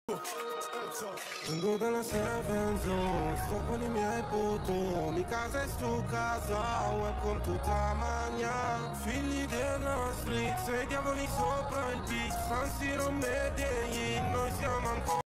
Vengo dalla Seven Zone, sto con i miei puto. Mi casa è sto casa, con tutta magna. Figli della street, sei diavoli sopra il beat. San Siro Medellin, noi siamo ancora